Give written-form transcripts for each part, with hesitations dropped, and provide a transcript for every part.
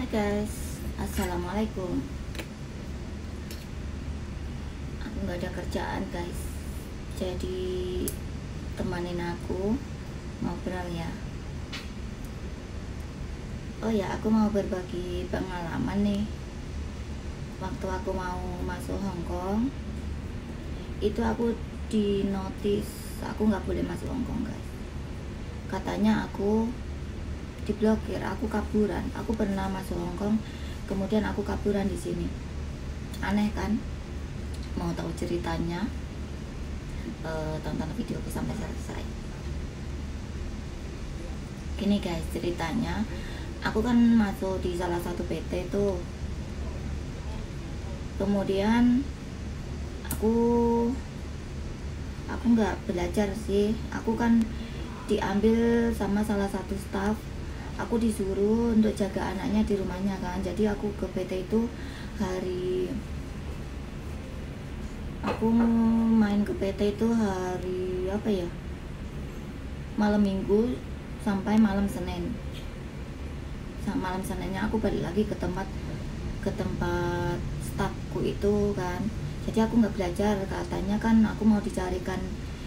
Guys, assalamualaikum. Aku nggak ada kerjaan guys, jadi temanin aku ngobrol ya. Oh ya, aku mau berbagi pengalaman nih. Waktu aku mau masuk Hong Kong, itu aku di notice aku nggak boleh masuk Hong Kong guys. Katanya aku diblokir, aku kaburan. Aku pernah masuk Hong Kong, kemudian aku kaburan di sini. Aneh kan? Mau tahu ceritanya? Tonton videoku sampai selesai. Gini guys, ceritanya, aku kan masuk di salah satu PT tuh. Kemudian aku nggak belajar sih. Aku kan diambil sama salah satu staff. Aku disuruh untuk jaga anaknya di rumahnya kan. Jadi aku ke PT itu aku main ke PT itu hari apa ya, malam Minggu sampai malam Senin. Malam Seninnya aku balik lagi ke tempat staffku itu kan. Jadi aku nggak belajar, katanya kan aku mau dicarikan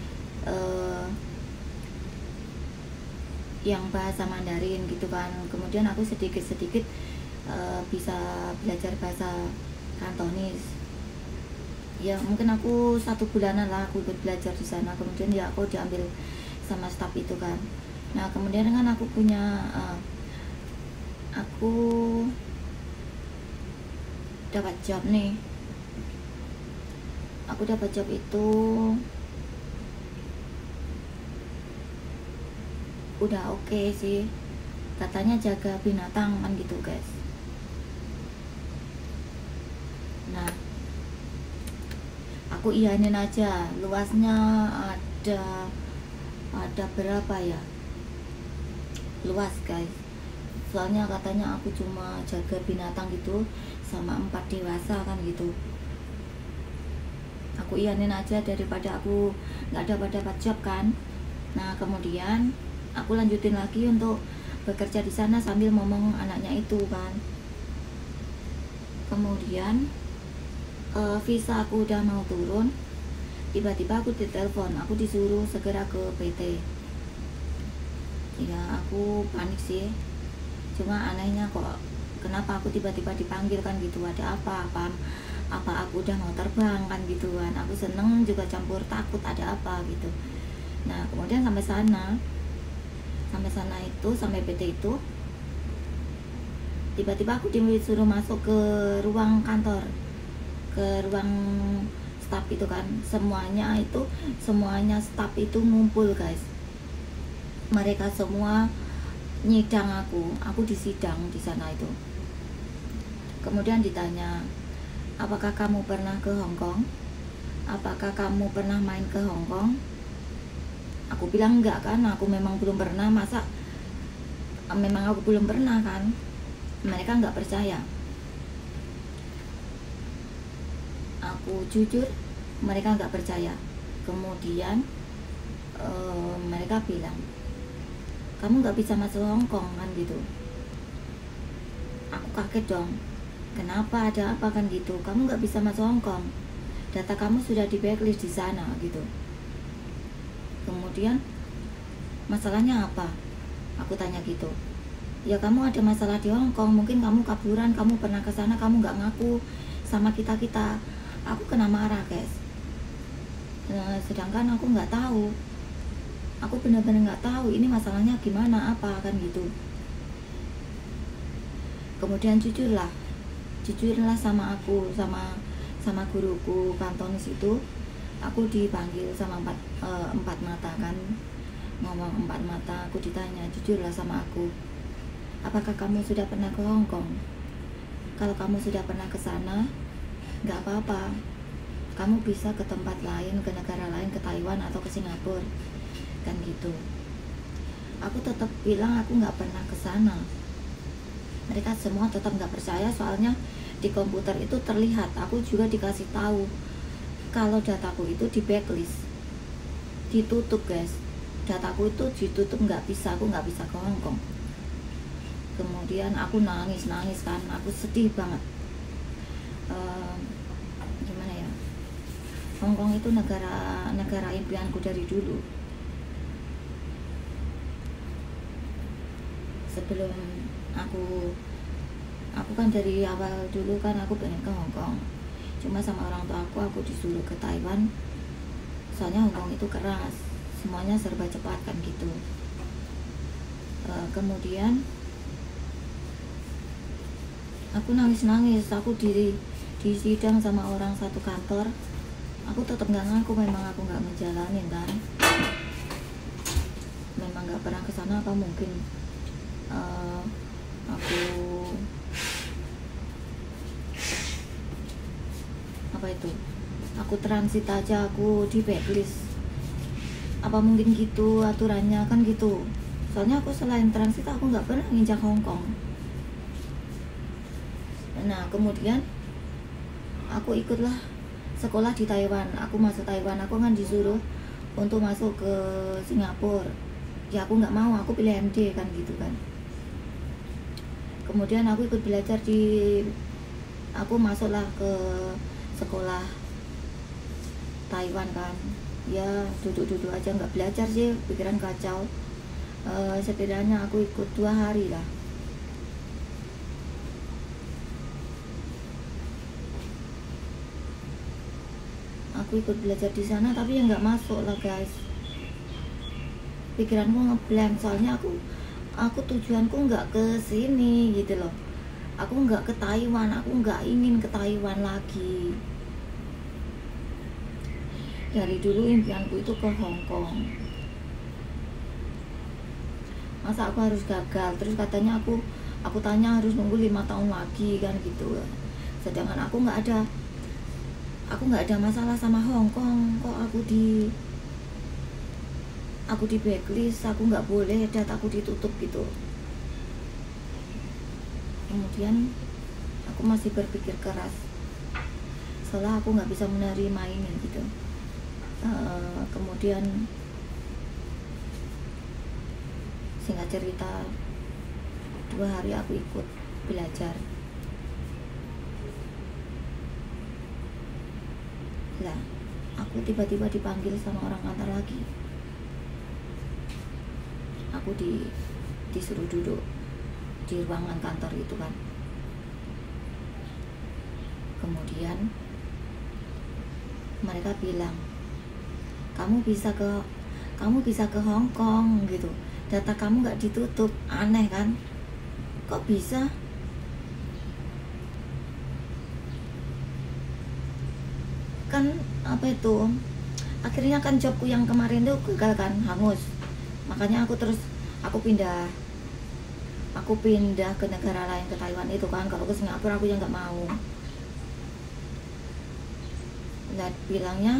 yang bahasa Mandarin gitu kan. Kemudian aku sedikit-sedikit bisa belajar bahasa Kantonis. Ya mungkin aku 1 bulanan lah aku ikut belajar di sana. Kemudian ya aku diambil sama staff itu kan. Nah kemudian kan aku dapat job nih. Aku dapat job itu udah oke sih, katanya jaga binatang kan gitu guys. Nah aku iyanin aja. Luasnya ada berapa ya, luas guys. Soalnya katanya aku cuma jaga binatang gitu sama 4 dewasa kan gitu. Aku iyanin aja daripada aku nggak dapat job kan. Nah kemudian aku lanjutin lagi untuk bekerja di sana sambil ngomong anaknya itu kan. Kemudian visa aku udah mau turun, tiba-tiba aku ditelepon, aku disuruh segera ke PT. Ya aku panik sih, cuma anehnya kok kenapa aku tiba-tiba dipanggil kan gitu. Ada apa aku udah mau terbang kan gitu kan. Aku seneng juga campur takut ada apa gitu. Nah kemudian sampai PT itu tiba-tiba aku disuruh masuk ke ruang kantor, ke ruang staff itu kan. Semuanya staff itu ngumpul guys. Mereka semua nyidang aku disidang di sana itu. Kemudian ditanya, apakah kamu pernah ke Hong Kong? Apakah kamu pernah main ke Hong Kong? Aku bilang enggak kan, aku memang belum pernah. Masa memang aku belum pernah kan. Mereka enggak percaya. Aku jujur, mereka enggak percaya. Kemudian mereka bilang, kamu enggak bisa masuk Hong Kong kan gitu. Aku kaget dong, kenapa, ada apa kan gitu. Kamu enggak bisa masuk Hong Kong, data kamu sudah di blacklist di sana gitu. Kemudian masalahnya apa? Aku tanya gitu. Ya kamu ada masalah di Hong Kong, mungkin kamu kaburan, kamu pernah ke sana, kamu nggak ngaku sama kita. Aku kena marah guys. Sedangkan aku nggak tahu, aku benar-benar nggak tahu ini masalahnya gimana apa kan gitu. Kemudian jujurlah sama aku, sama guruku Kantonis itu. Aku dipanggil sama empat mata kan, ngomong 4 mata. Aku ditanya, jujurlah sama aku, apakah kamu sudah pernah ke Hong Kong? Kalau kamu sudah pernah ke sana, nggak apa-apa, kamu bisa ke tempat lain, ke negara lain, ke Taiwan atau ke Singapura kan gitu. Aku tetap bilang aku nggak pernah ke sana. Mereka semua tetap nggak percaya, soalnya di komputer itu terlihat. Aku juga dikasih tahu kalau dataku itu di blacklist, ditutup guys. Dataku itu ditutup, aku nggak bisa ke Hong Kong. Kemudian aku nangis kan, aku sedih banget. Gimana ya, Hong Kong itu negara impianku dari dulu. Sebelum aku kan dari awal dulu kan aku pengen ke Hong Kong, cuma sama orang tua aku disuruh ke Taiwan, soalnya Hong Kong itu keras, semuanya serba cepat kan gitu. Kemudian aku nangis, aku di sidang sama orang satu kantor, aku tetap nggak ngaku, memang aku nggak ngejalanin kan, memang nggak pernah kesana. Apa mungkin aku transit aja, aku di blacklist, apa mungkin gitu aturannya kan gitu. Soalnya aku selain transit aku nggak pernah nginjak Hong Kong. Nah kemudian aku ikutlah sekolah di Taiwan. Aku masuk Taiwan, aku kan disuruh untuk masuk ke Singapura. Ya aku nggak mau, aku pilih MD kan gitu kan. Kemudian aku ikut belajar aku masuklah ke sekolah Taiwan kan. Ya duduk-duduk aja, nggak belajar sih, pikiran kacau. Setidaknya aku ikut 2 hari lah. Aku ikut belajar di sana, tapi ya nggak masuk lah guys. Pikiranku ngeblank, soalnya aku tujuanku nggak ke sini gitu loh. Aku nggak ke Taiwan, aku nggak ingin ke Taiwan lagi. Dari dulu impianku itu ke Hong Kong. Masa aku harus gagal? Terus katanya aku tanya harus nunggu 5 tahun lagi kan gitu. Sedangkan aku nggak ada masalah sama Hong Kong. Kok aku di blacklist, aku nggak boleh, dataku ditutup gitu. Kemudian aku masih berpikir keras, soalnya aku nggak bisa menerima ini gitu. Kemudian singkat cerita, 2 hari aku ikut belajar lah. Aku tiba-tiba dipanggil sama orang kantor lagi. Aku disuruh duduk di ruangan kantor itu kan. Kemudian mereka bilang, kamu bisa ke Hong Kong gitu, data kamu nggak ditutup. Aneh kan, kok bisa? Kan apa itu, akhirnya kan jobku yang kemarin tuh gagal kan, hangus. Makanya aku pindah ke negara lain, ke Taiwan itu kan. Kalau ke Singapura aku yang nggak mau. Dan bilangnya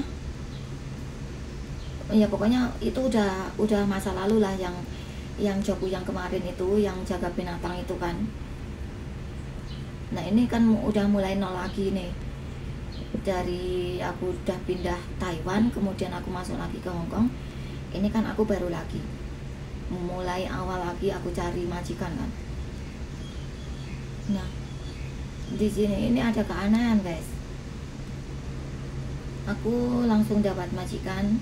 ya pokoknya itu udah masa lalu lah, yang jobku yang kemarin itu, yang jaga binatang itu kan. Nah ini kan udah mulai nol lagi nih. Dari aku udah pindah Taiwan, kemudian aku masuk lagi ke Hong Kong. Ini kan aku baru lagi mulai awal lagi, aku cari majikan kan. Nah di sini ini ada keanehan guys. Aku langsung dapat majikan,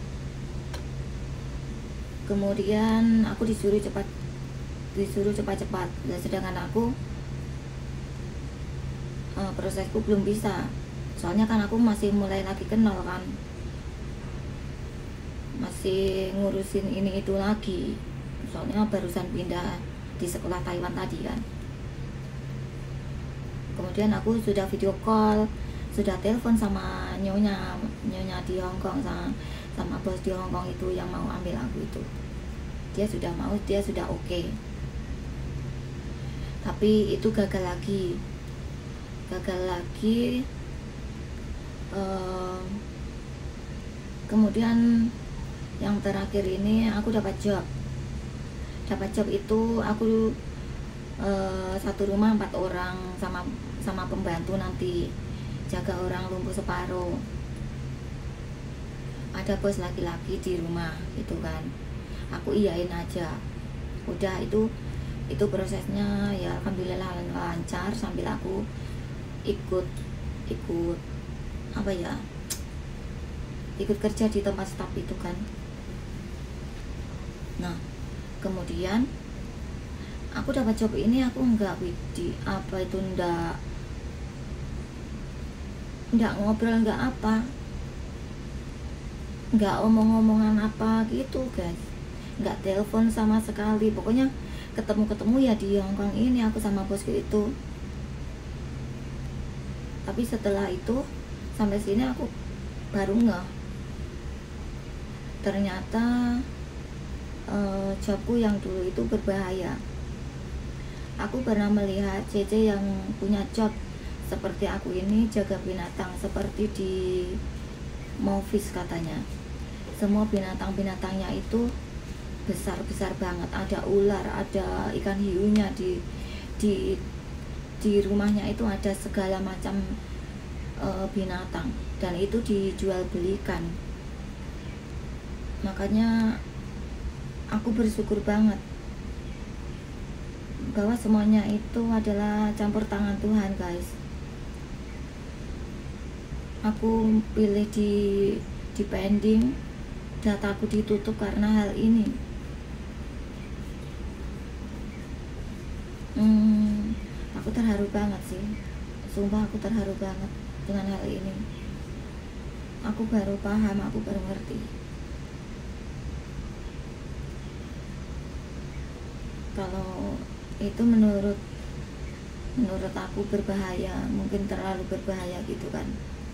kemudian aku disuruh cepat-cepat. Dan sedangkan aku prosesku belum bisa, soalnya kan aku masih mulai lagi kenal kan, masih ngurusin ini itu lagi, soalnya barusan pindah di sekolah Taiwan tadi kan. Kemudian aku sudah video call, sudah telepon sama nyonya di Hong Kong, sama bos di Hong Kong itu yang mau ambil aku itu. Dia sudah mau, dia sudah oke. Tapi itu gagal lagi. Kemudian yang terakhir ini aku dapat job itu aku satu rumah 4 orang sama pembantu, nanti jaga orang lumpuh separuh. Ada bos laki-laki di rumah itu kan, aku iyain aja. Udah itu Itu prosesnya ya alhamdulillah lancar, sambil aku ikut ikut apa ya, ikut kerja di tempat staff itu kan. Nah kemudian aku dapat job ini, aku nggak widi apa itu, nggak ngobrol, nggak apa, nggak omong-omongan apa gitu guys, nggak telepon sama sekali. Pokoknya ketemu ya di Hongkong ini aku sama bosku itu. Tapi setelah itu sampai sini aku baru ngeh, ternyata jobku yang dulu itu berbahaya. Aku pernah melihat CC yang punya job seperti aku ini, jaga binatang seperti di Movies katanya. Semua binatang-binatangnya itu besar-besar banget, ada ular, ada ikan hiunya di rumahnya itu, ada segala macam binatang, dan itu dijual belikan. Makanya aku bersyukur banget bahwa semuanya itu adalah campur tangan Tuhan guys. Aku pilih di pending, dataku ditutup karena hal ini. Aku terharu banget sih, sumpah aku terharu banget dengan hal ini. Aku baru paham, aku baru ngerti kalau itu menurut aku berbahaya, mungkin terlalu berbahaya gitu kan.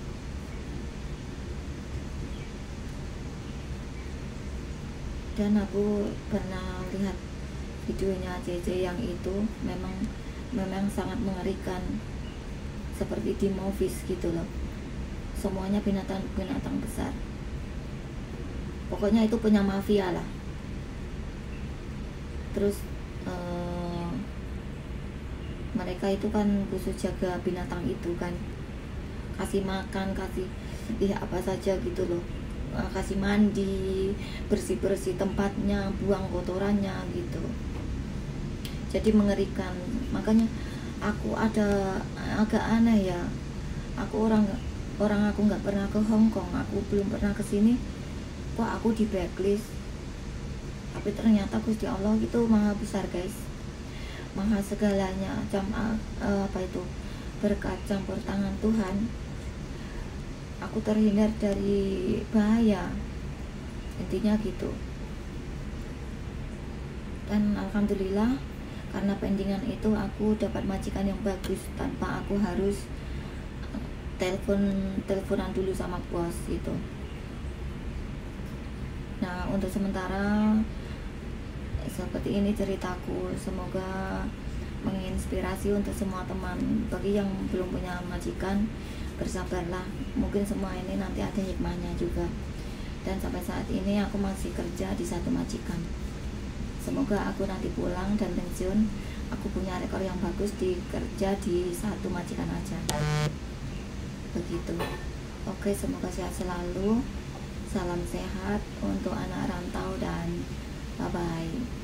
Dan aku pernah lihat videonya CC yang itu, memang sangat mengerikan, seperti di Movies gitu loh. Semuanya binatang besar, pokoknya itu punya mafia lah. Terus mereka itu kan khusus jaga binatang itu kan, kasih makan, kasih apa saja gitu loh, kasih mandi, bersih tempatnya, buang kotorannya gitu. Jadi mengerikan. Makanya aku agak aneh ya, aku aku nggak pernah ke Hong Kong, aku belum pernah ke sini, kok aku di blacklist. Tapi ternyata Gusti Allah itu maha besar guys, maha segalanya. Apa itu, berkat campur tangan Tuhan, aku terhindar dari bahaya, intinya gitu. Dan alhamdulillah karena pendingan itu aku dapat majikan yang bagus, tanpa aku harus teleponan dulu sama bos gitu. Nah untuk sementara seperti ini ceritaku, semoga menginspirasi untuk semua teman. Bagi yang belum punya majikan, bersabarlah, mungkin semua ini nanti ada hikmahnya juga. Dan sampai saat ini aku masih kerja di satu majikan. Semoga aku nanti pulang dan pensiun, aku punya rekor yang bagus di kerja di satu majikan aja. Begitu. Oke, semoga sehat selalu. Salam sehat untuk anak rantau dan bye-bye.